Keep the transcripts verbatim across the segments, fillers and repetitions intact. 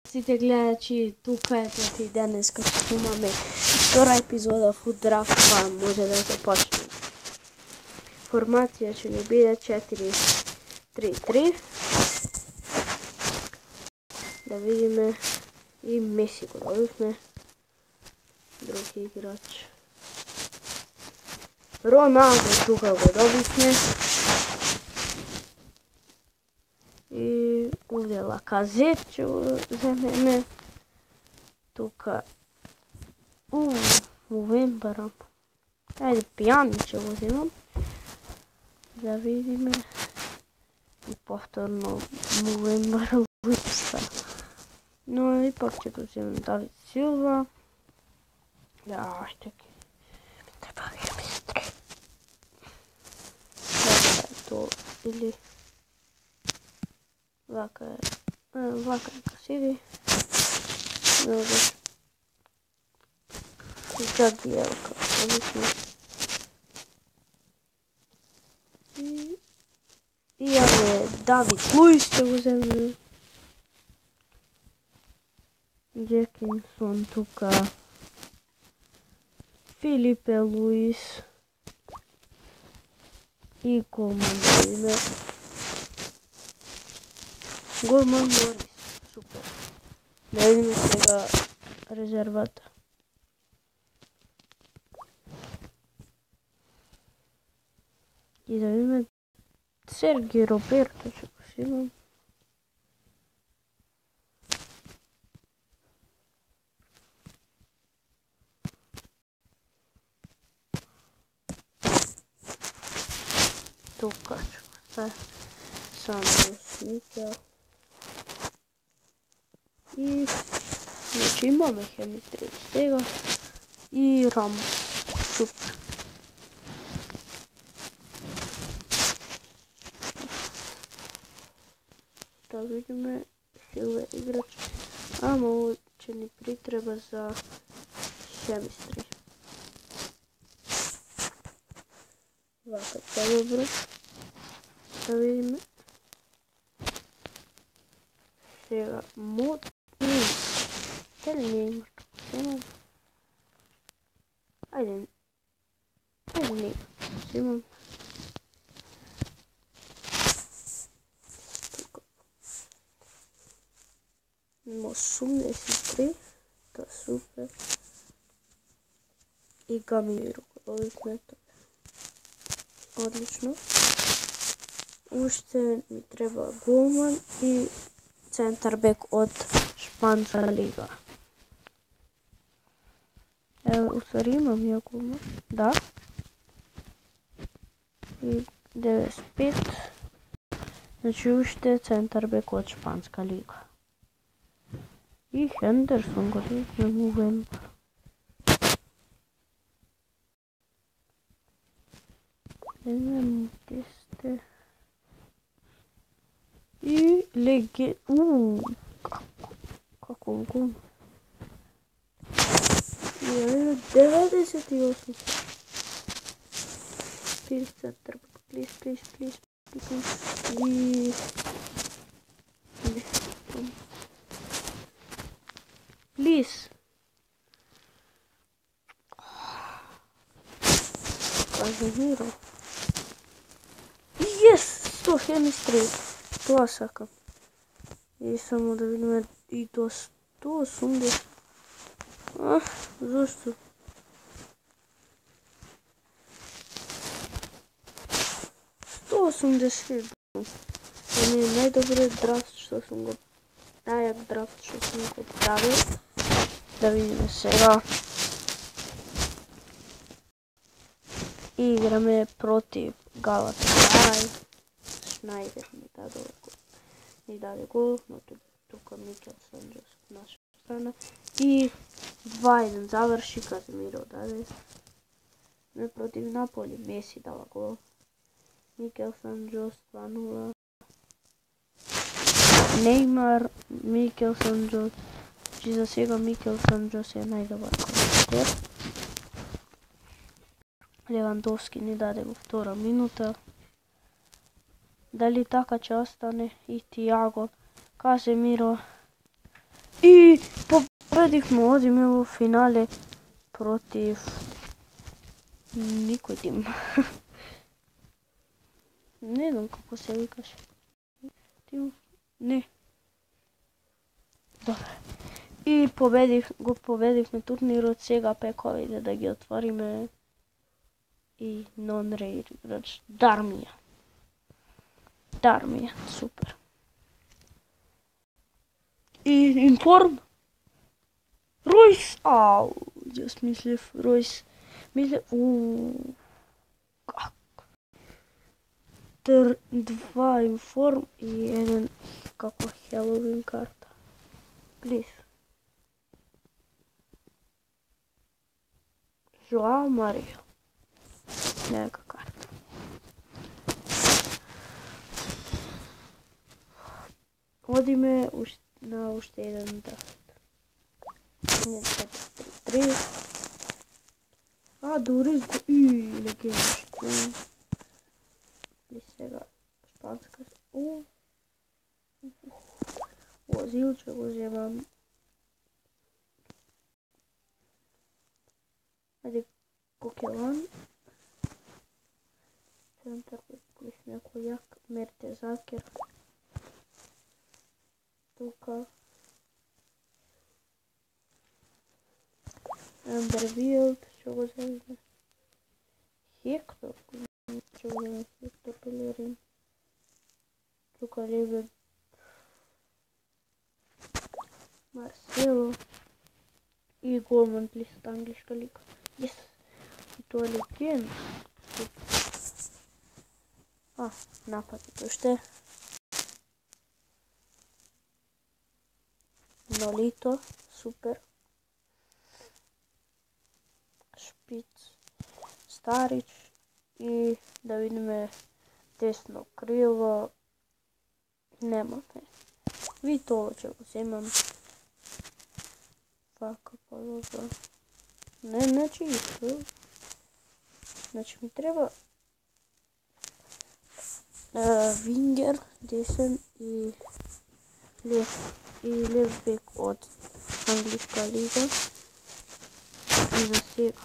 Здравейте гледачи, тук е Пети днес, като имаме втора епизода в драфт, това може да започне. Формация ще ни биде четири три три. Да видим и Меси го добихме. Други играч. Роналдо тук го добихме. И ovdje Лаказет će вземеме. Тука у Вембара. Ajde Pjani će uzimam. Da vidime. I повторно Вембара Липса. No ipak će ga uzimam David Silva. Ja, čekaj. Treba chemistry. Dakle je to ili Vlaka je, Vlaka je Kasiri. Dobro. Žadijelka, odlično. I, i je David Luiz će uzeti. Jackinson tuka. Filipe Luiz. I golman ime. Golman Morris, super. Da vidimo svega rezervata. I da vidimo Sergi Roberto će posimam. Tuka ću sve. Santos Mikel. I znači imamo chemistry od tega i Ramos, super. Da vidimo sile igrač, a ovo će ni pritreba za chemistry. Ovako je dobro, da vidimo. Сега мод и тельни. Айде. Айде не. Взимам. Тук. осемдесет три. Да, супер. И Гамиро. Отлично. Уште ми треба голман и centarbek od Španska liga. Evo, u stvari imam ja golman. Da. I devedeset pet. Znači ušte centarbek od Španska liga. I Henderson го видим у Вембар. Не знам где сте. I legge... Uuu, kako, kako gum. I devedeset osam. Please, centar, please, please, please, please, please. Please. Casemiro. Yes, sto chemistry. Това сакам. И само да видим и до сто осемдесет. А, зашто? сто осемдесет. Това ми е най-добрият драфт, що съм го... Най-як драфт, що съм го правил. Да видим сега. И играме против Галатасарай. Schneider mi даде гол. Ни даде гол, но тук Микел Санчес от наша страна. И два един завърши, Каземиро даде. Не против Наполи, Меси дала гол. Микел Санчес два нула. Неймар, Микел Санчес. Че за сега Микел Санчес е най-добър коментар. Левандовски ни даде го втора минута. Дали така će ostane i Thiago, Casemiro I pobedihmo ovdje u finale protiv nikoj tim. Ne znam kako se vikaš. Ne. Dobro. I pobedih, go pobedih na turniru od Sega Pekova, ide da gi otvorime. I non-rare igrač Darmija. Darmija, super. I Inform. Royce, au, just misliv, Royce. Misliv, uuuu. Kako? Tr, dva Inform i jedan kako Halloween karta. Please. Joao Mario. Neka karta. Vodi me na uštedan draft. Ne, četiri tri. A, Durizgo, i, legendaško. Prije svega, španska. U. Vozilček uzimam. Ajde, Kokelan. Centar, plus neko jak. Mertesacker. Tuka. Underfield, što go zove? Hector, što go zove? Hector Bellerin. Tuka Liebe. Marcelo. I golman plus angliška liga. Yes. I to je legend. A, napad je to što je. Nolito, super. Špic, Starić i da vidim desno krilo, nema me. Vi to ćemo uzimam. Faka pa dobro. Ne, znači isto. Znači mi treba uh, winger, desen i lijev, i lijev bek od angliška liga. I za Sega.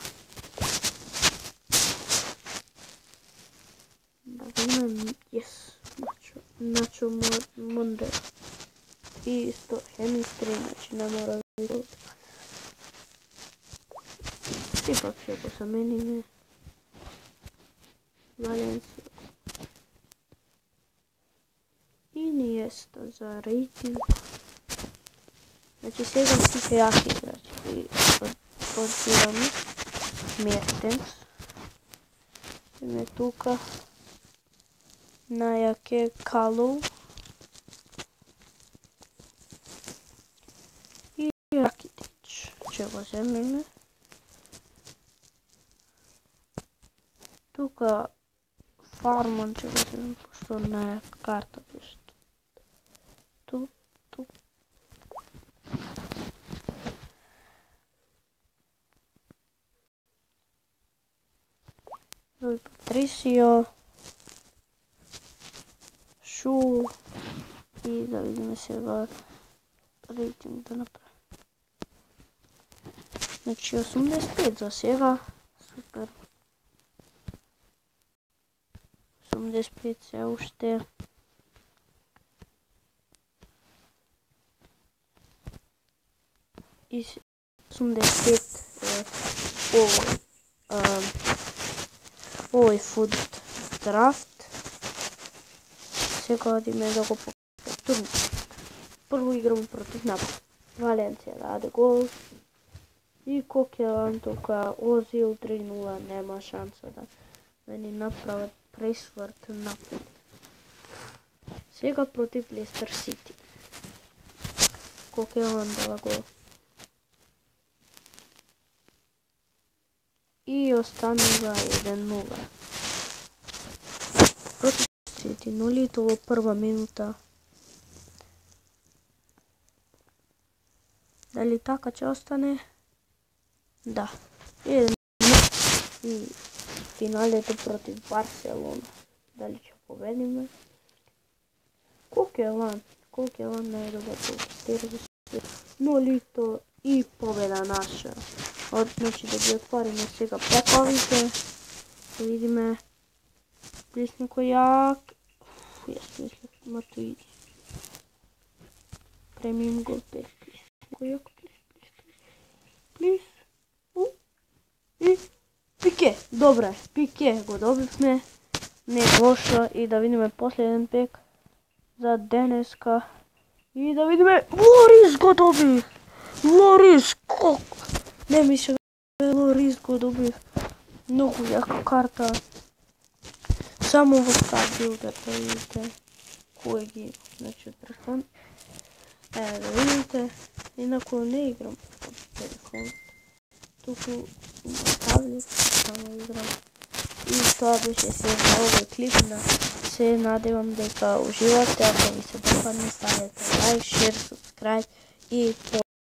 Da imam, yes, Nacho, Nacho Monreal. I isto chemistry, znači ne mora biti. Ipak će ako sam meni ne. Valencia. Iniesta za rating. Znači Sega stiče jaki igrač. I odbiramo Mertens. Ime tuka. Najake Kalou. I Rakitić. Čego zemljene. Tuka Farmon čego zemljene. Pošto najaka karta piše. Tu, tu. Rui Patricio, Šu i da vidimo se ga rating da napravim. Znači osamdeset pet za Sega, super. osamdeset pet se ušte. I osamdeset pet je ovo. Um, Ovo je food draft. Сега одиме да го покажем. Прво игрamo против напад. Валенция даде гол. И Kokelan тука Ozil три нула, nema šansa da meni naprave presvrt napad. Сега protiv Leicester City. Kokelan dala gol. I ostanula jedan nula. Protiv City Nolitovo prva minuta. Da li taka će ostane? Da. jedan i final je to protiv Barcelona. Da li će pobedimo? Kokelan. Kokelan najdobar tu. nol isto i pobjeda naša. Znači da bi otvorimo сега pekovite. Da vidime. Plisniko jak. Uf, jes mislim, ma tu idi. Premium gold pet. Plisniko jak, plis, plis, plis. Plis. U. I. Pike. Dobre, pike go dobihme. Ne loša. I da vidime posljedan pek. Za Deneska. I da vidime. Loris go dobih. Loris. Kako? Ne mislim da je Loris go dobih. Mnogo jaka karta. Samo ovog card builder da vidite kojeg ima. Znači od telefon. Evo da vidite. Inako ne igram od telefon. Tuku stavlju. Samo igram. I to biše sve za ovaj klip. Se nadam da ga uživate. Ako mi se dopadne stavite like, share, subscribe i po